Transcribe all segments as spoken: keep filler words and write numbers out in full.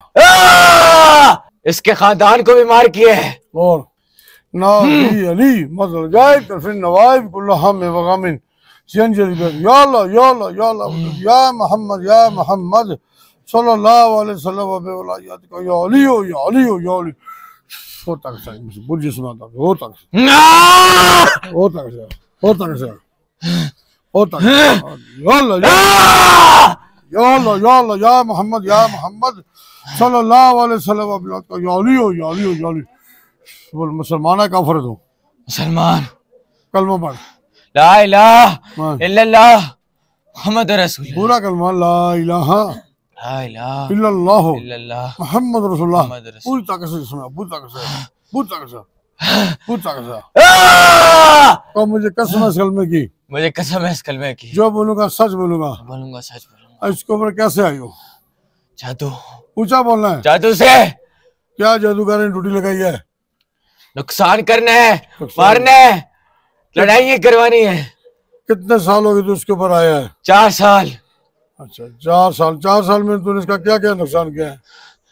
इसके खानदान को भी मार किए है। और ना अली अली मदल जाए तो फिर नवाइब कुल्लाह में वगामिन सियंजल या अल्लाह या अल्लाह या अल्लाह या मोहम्मद या मोहम्मद सल्लल्लाहु अलैहि वसल्लम व वलायत का या अली हो या अली हो या अली हो तक से मुझे बुझ सुनाता हो तक हो तक से हो तक से हो तक या अल्लाह या अल्लाह या अल्लाह या मोहम्मद या मोहम्मद सल्लल्लाहु अलैहि वसल्लम व वलायत का या अली हो या अली हो या अली। बोल मुसलमान है काफिर हो? मुसलमान। कलमा पढ़ ला इलाहा इल्लल्लाह मुहम्मद रसूलुल्लाह। पूरा कलमा ला इलाहा ला इलाहा इल्लल्लाह इल्लल्लाह मुहम्मद रसूलुल्लाह। मुहम्मद पूरी ताकत से सुना, पूरी ताकत से, पूरी ताकत से, पूरी ताकत से। और मुझे कसम है इस कलमे की, मुझे कसम है इस कलमे की, जो बोलूंगा सच बोलूंगा। बोलूंगा सच बोलूंगा। इसके ऊपर कैसे आई हो? जादू। ऊंचा बोलना है। जादू से। क्या जादूगर ने ड्यूटी लगाई है? नुकसान करना है, मारना है, लड़ाई करवानी है। कितने साल हो गए तो उसके ऊपर आया है? चार साल। अच्छा चार साल। चार साल में तूने इसका क्या क्या नुकसान किया है?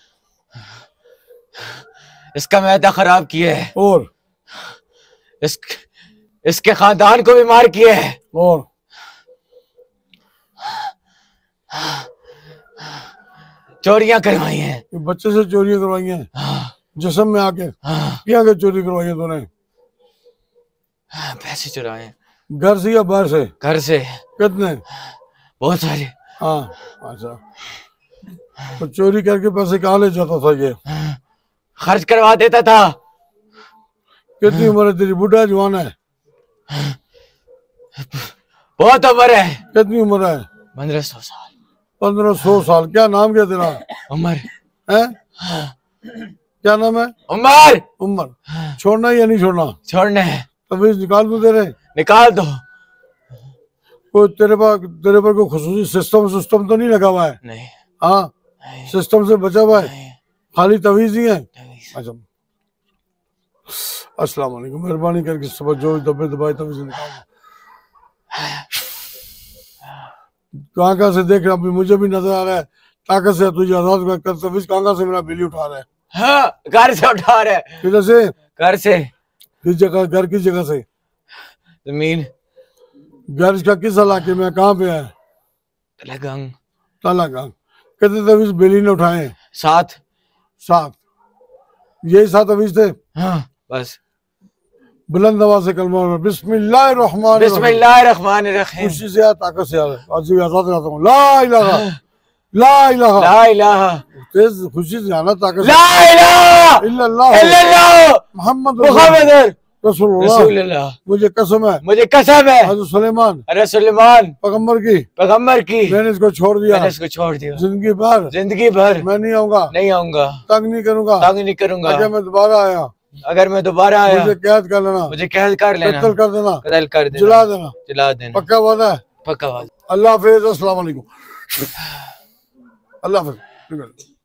इसका मैदा खराब किया है और इस इसके खानदान को भी मार किया है और चोरियां करवाई हैं। बच्चे से चोरियां करवाई हैं? हाँ। जिस्म में आके? हाँ। क्या क्या चोरी करवाई है तूने? हाँ, पैसे चुराए हैं। घर से या बाहर से? घर से। कितने? बहुत सारे। हाँ अच्छा। तो चोरी करके पैसे कहाँ ले जाता था ये? खर्च करवा देता था। कितनी उम्र है तेरी? बूढ़ा जवान है? बहुत उम्र है। कितनी उम्र है? पंद्रह सौ साल। पंद्रह सौ साल। क्या नाम क्या तेरा? उमर है? क्या नाम है? उमर। उमर। छोड़ना या नहीं छोड़ना? छोड़ना है। तवीज निकाल दो तेरे? निकाल दो। कोई तेरे पर तेरे पर कोई खुसूसी सिस्टम सिस्टम तो नहीं लगा हुआ है? नहीं। हाँ सिस्टम से बचा हुआ है? खाली तवीज ही है? अच्छा अस्सलाम वालेकुम। मेहरबानी करके सुबह जो दबे दबाए तवीज निकाल दो। कहाँ कहाँ से देख रहा अभी मुझे भी नजर आ रहा है। ताकत से तुझे आजाद कर तवीज कहाँ कहाँ से मेरा बिल्ली उठा रहा है? हाँ, घर से उठा रहा है। किधर से? घर से। किस जगह? घर किस जगह से? जमीन। घर का किस इलाके में? कहाँ पे है? तलागंग। तलागंग। कितने तवीज बिल्ली ने उठाए? सात। सात। यही सात तवीज थे? हाँ बस। बुलंद आवाज से कलमा बिस्मिल्लाहिर्रहमानिर्रहीम। बिस्मिल्लाहिर्रहमानिर्रहीम। खुशी से ताकत से आज आजाद रहता हूँ। ला इलाहा ला इलाहा ला इलाहा। तेज खुशी से आना ताकत से। ला इलाहा इल्लल्लाह इल्लल्लाह मोहम्मद मुहम्मद रसूलुल्लाह। रसूलुल्लाह। मुझे कसम है, मुझे कसम है हज़रत सुलेमान अरे सुलेमान पैगंबर की पैगंबर की मैंने इसको छोड़ दिया। मैंने इसको छोड़ दिया। जिंदगी भर जिंदगी भर मैं नहीं आऊंगा, नहीं आऊंगा, तंग नहीं करूंगा, तंग नहीं करूंगा। अगर मैं दोबारा आया अगर मैं दोबारा आया मुझे कैद कर लेना, मुझे कैद कर लेना, कत्ल कर देना, कत्ल कर देना, जला देना, जला देना। पक्का वादा है? पक्का वादा। अल्लाह हाफिज़। अस्सलाम वालेकुम। अल्लाह हाफिज़।